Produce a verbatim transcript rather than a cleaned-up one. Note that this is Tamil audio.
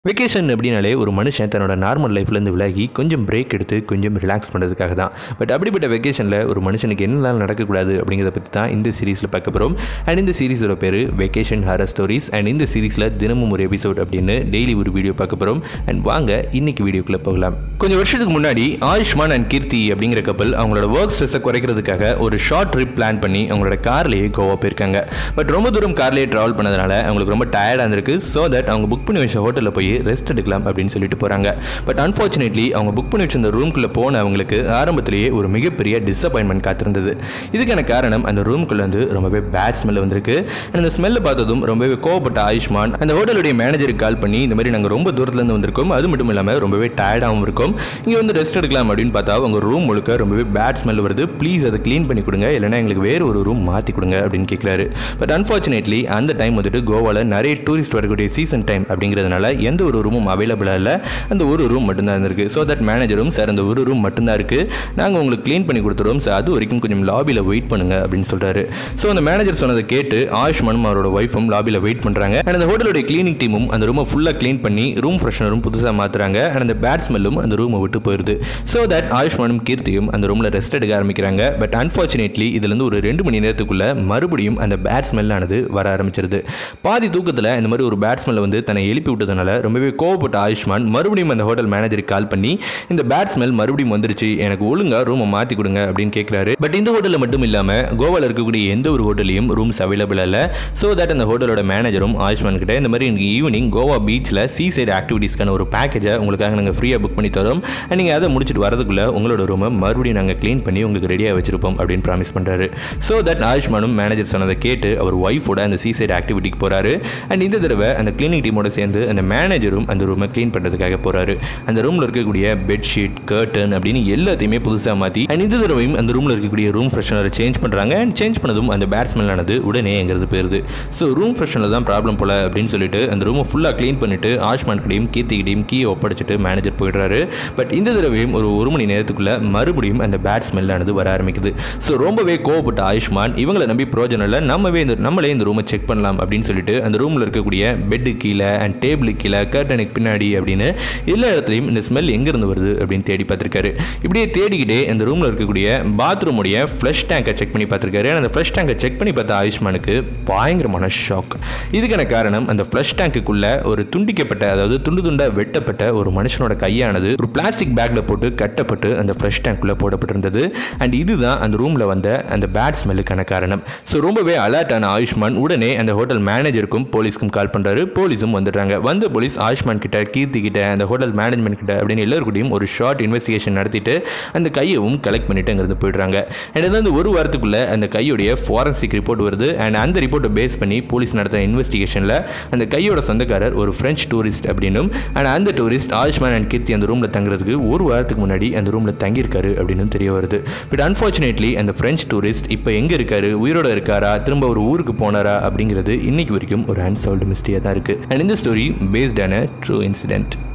வெக்கேஷன் அப்படினாலே ஒரு மனுஷன் தன்னோட நார்மல் லைஃப்லேருந்து விலகி கொஞ்சம் பிரேக் எடுத்து கொஞ்சம் ரிலாக்ஸ் பண்ணுறதுக்காக தான். பட் அப்படிப்பட்ட வெக்கேஷனில் ஒரு மனுஷனுக்கு என்னெல்லாம் நடக்கக்கூடாது அப்படிங்கிறத பற்றி தான் இந்த சீரீஸில் பார்க்க போகிறோம். அண்ட் இந்த சீரீஸோட பேர் வெக்கேஷன் ஹாரர் ஸ்டோரிஸ். அண்ட் இந்த சீரீஸில் தினமும் ஒரு எபிசோட் அப்படின்னு டெய்லி ஒரு வீடியோ பார்க்க போகிறோம். அண்ட் வாங்க இன்னைக்கு வீடியோக்குள்ளே போகலாம். கொஞ்சம் வருஷத்துக்கு முன்னாடி ஆயுஷ்மான் அண்ட் கீர்த்தி அப்படிங்கிற கப்பல் அவங்களோட ஒர்க் ஸ்ட்ரெஸ்ஸை குறைக்கிறதுக்காக ஒரு ஷார்ட் ட்ரிப் பிளான் பண்ணி அவங்களோட கார்லேயே கோவா போயிருக்காங்க. பட் ரொம்ப தூரம் கார்லேயே ட்ராவல் பண்ணதுனால அவங்களுக்கு ரொம்ப டயர்டாக இருந்திருக்கு. ஸோ தட் அவங்க புக் பண்ணி வச்ச ஹோட்டலில் போய் ரெஸ்ட் எடுக்கலாம் அப்படின்னு சொல்லிட்டு போறாங்க. பட் அன்ஃபார்ச்சுனேட்லி அவங்க புக் பண்ணி வச்சிருந்த ரூம்குள்ள போன அவங்களுக்கு ஆரம்பத்திலேயே ஒரு மிகப்பெரிய டிசப்பாயின்மெண்ட் காத்திருந்தது. இதுக்கான காரணம் அந்த ரூம்குள்ள வந்து ரொம்பவே பேட் ஸ்மெல் வந்திருக்கு. அந்த ஸ்மெல்லை பார்த்ததும் ரொம்பவே கோவப்பட்ட ஆயுஷ்மான் அந்த ஹோட்டலுடைய மேனேஜருக்கு கால் பண்ணி இந்த மாதிரி நாங்கள் ரொம்ப தூரத்துல இருந்து வந்திருக்கோம், அது மட்டும் இல்லாமல் ரொம்பவே டயர்டாகவும் இருக்கும், இங்கே வந்து ரெஸ்ட் எடுக்கலாம் அப்படின்னு பார்த்தா அவங்க ரூம் முழுக்க ரொம்பவே பேட் ஸ்மெல் வருது, ப்ளீஸ் அதை க்ளீன் பண்ணி கொடுங்க, இல்லைனா எங்களுக்கு வேறு ஒரு ரூம் மாற்றி கொடுங்க அப்படின்னு கேட்குறாரு. பட் அன்ஃபார்ச்சுனேட்லி அந்த டைம் வந்துட்டு கோவாவில் நிறைய டூரிஸ்ட் வரக்கூடிய சீசன் டைம் அப்படிங்கிறதுனால எந்த ஒரு ரூமும் அவைலபிளாக இல்லை, அந்த ஒரு ரூம் மட்டும்தான் இருந்திருக்கு. ஸோ தட் மேனேஜரும் சார் அந்த ஒரு ரூம் மட்டும்தான் இருக்குது, நாங்கள் உங்களுக்கு க்ளீன் பண்ணி கொடுத்துருவோம் சார், அது வரைக்கும் கொஞ்சம் லாபியில் வெயிட் பண்ணுங்க அப்படின்னு சொல்கிறாரு. ஸோ அந்த மேனேஜர் சொன்னதை கேட்டு ஆயுஷ்மானும் அவரோட ஒய்ஃபும் லாபியில் வெயிட் பண்ணுறாங்க. அண்ட் அந்த ஹோட்டலுடைய கிளீனிங் டீமும் அந்த ரூமை ஃபுல்லாக க்ளீன் பண்ணி ரூம் ஃப்ரெஷ்னரும் புதுசாக மாற்றுறாங்க. அண்ட் அந்த பேட் ஸ்மெல்லும் அந்த ரூமை விட்டு போயிடுது. ஸோ தட் ஆயுஷ்மானும் கீர்த்தியும் அந்த ரூமில் ரெஸ்ட் எடுக்க ஆரம்பிக்கிறாங்க. பட் அன்ஃபார்ச்சுனேட்லி இதுலேருந்து ஒரு ரெண்டு மணி நேரத்துக்குள்ள மறுபடியும் அந்த பேட் ஸ்மெல்லானது வர ஆரம்பிச்சிருது. பாதி தூக்கத்தில் இந்த மாதிரி ஒரு பேட் ஸ்மெல்லை வந்து தன்னை எழுப்பி விட்டதுனால ரொம்பவே கோவப்பட்ட ஆயுஷ்மான் மறுபடியும் அந்த ஹோட்டல் மேனேஜருக்கு கால் பண்ணி இந்த பேட் ஸ்மெல் மறுபடியும் வந்துருச்சு, எனக்கு ஒழுங்கா ரூமை மாற்றி கொடுங்க அப்படின்னு கேட்குறாரு. பட் இந்த ஹோட்டலில் மட்டும் இல்லாமல் கோவாவில் இருக்கக்கூடிய எந்த ஒரு ஹோட்டலையும் ரூம்ஸ் அவைலபிள் இல்லை. ஸோ தட் அந்த ஹோட்டலோட மேனேஜரும் ஆயுஷ்மான் கிட்ட இந்த மாதிரி எனக்கு ஈவினிங் கோவா பீச்சில் சீ சைடு ஆக்டிவிட்டீஸ்க்கான ஒரு பேக்கேஜை உங்களுக்காக நாங்கள் ஃப்ரீயாக புக் பண்ணி தரோம், நீங்கள் அதை முடிச்சுட்டு வரதுக்குள்ள உங்களோட ரூமை மறுபடியும் நாங்கள் க்ளீன் பண்ணி உங்களுக்கு ரெடியாக வச்சிருப்போம் அப்படின்னு ப்ராமிஸ் பண்ணுறாரு. ஸோ தட் ஆயுஷ்மானும் மேனேஜர் சொன்னதை கேட்டு அவர் ஒய்ஃபோட அந்த சீ சைடு ஆக்டிவிட்டிக்கு போகிறாரு. அண்ட் இந்த தடவை அந்த கிளீனிங் டீமோட சேர்ந்து அந்த மேனேஜரும் அந்த ரூமை க்ளீன் பண்ணுறதுக்காக போகிறாரு. அந்த ரூமில் இருக்கக்கூடிய பெட்ஷீட், கர்டன் அப்படின்னு எல்லாத்தையுமே புதுசாக மாற்றி அண்ட் இந்த தடவையும் அந்த ரூமில் இருக்கக்கூடிய ரூம் ஃப்ரெஷ்னரை சேஞ்ச் பண்ணுறாங்க. அண்ட் சேஞ்ச் பண்ணதும் அந்த பேட் ஸ்மெல்லானது உடனே எங்கிறது போயிருது. ஸோ ரூம் ஃப்ரெஷ்னர் தான் ப்ராப்ளம் போல அப்படின்னு சொல்லிட்டு அந்த ரூமை ஃபுல்லாக க்ளீன் பண்ணிட்டு ஆயுஷ்மான் கிட்டையும் கீர்த்திக்கிட்டையும் கீயை ஒப்படைச்சிட்டு மேனேஜர் போயிடுறாரு. பட் இந்த தடவையும் ஒரு ஒரு மணி நேரத்துக்குள்ள மறுபடியும் அந்த பேட் ஸ்மெல்லானது வர ஆரம்பிக்குது. ஸோ ரொம்பவே கோவப்பட்ட ஆயுஷ்மான் இவங்களை நம்பி பிரோஜனம் இல்லை, நம்மவே இந்த நம்மளே இந்த ரூமை செக் பண்ணலாம் அப்படின்னு சொல்லிட்டு அந்த ரூமில் இருக்கக்கூடிய பெட்டு கீழே அண்ட் டேபிள் கீழே கர்டனுக்கு பின்னாடி அப்படின்னு எல்லா இடத்துலையும் இந்த ஸ்மெல் எங்கேருந்து வருது அப்படின்னு தேடி பார்த்துருக்காரு. இப்படியே தேடிக்கிட்டே இந்த ரூமில் இருக்கக்கூடிய பாத்ரூமுடைய ஃப்ளஷ் டேங்கை செக் பண்ணி பார்த்துருக்காரு. அந்த ஃப்ளஷ் டேங்கை செக் பண்ணி பார்த்த ஆயுஷ்மானுக்கு பயங்கரமான ஷாக். இதுக்கான காரணம் அந்த ஃப்ளஷ் டேங்குக்குள்ள ஒரு துண்டிக்கப்பட்ட, அதாவது துண்டு துண்டாக வெட்டப்பட்ட ஒரு மனுஷனோட கையானது ஒரு பிளாஸ்டிக் பேக்கில் போட்டு கட்டப்பட்டு அந்த ஃப்ளஷ் டேங்க்குள்ளே போடப்பட்டிருந்தது. அண்ட் இதுதான் அந்த ரூமில் வந்த அந்த பேட் ஸ்மெல்லுக்கான காரணம். ஸோ ரொம்பவே அலர்ட்டான ஆயுஷ்மான் உடனே அந்த ஹோட்டல் மேனேஜருக்கும் போலீஸ்க்கும் கால் பண்ணுறாரு. போலீஸும் வந்துடுறாங்க. வந்த போலீஸ் ஆயுஷ்மான் கிட்ட, கீர்த்தி கிட்ட, அந்த ஹோட்டல் மேனேஜ்மெண்ட் கிட்ட அப்படின்னு எல்லாருக்கூடையும் ஒரு ஷார்ட் இன்வெஸ்டிகேஷன் நடத்திட்டு அந்த கையவும் கலெக்ட் பண்ணிட்டு அங்கிருந்து போயிடுறாங்க. அண்ட் வந்து ஒரு வாரத்துக்குள்ள அந்த கையோடைய ஃபாரன்சிக் ரிப்போர்ட் வருது. அண்ட் அந்த ரிப்போர்ட்டை பேஸ் பண்ணி போலீஸ் நடத்தின இன்வெஸ்டிகேஷனில் அந்த கையோட சொந்தக்காரர் ஒரு ஃப்ரெஞ்ச் டூரிஸ்ட் அப்படின்னும், அண்ட் அந்த டூரிஸ்ட் ஆயுஷ்மான் அண்ட் கீர்த்தி அந்த ரூமில் தங்குறதுக்கு ஒரு வாரத்துக்கு முன்னாடி அந்த ரூமில் தங்கியிருக்காரு அப்படின்னு தெரிய வருது. பட் அன்ஃபார்ச்சுனேட்லி அந்த ஃப்ரெஞ்ச் டூரிஸ்ட் இப்போ எங்கே இருக்காரு, உயிரோட இருக்காரா, திரும்ப ஒரு ஊருக்கு போனாரா அப்படிங்கிறது இன்னைக்கு வரைக்கும் ஒரு அன்சால்வ்டு மிஸ்டரியாக தான் இருக்குது. அண்ட் இந்த ஸ்டோரி பேஸ்ட் ஆன ட்ரூ இன்சிடென்ட்.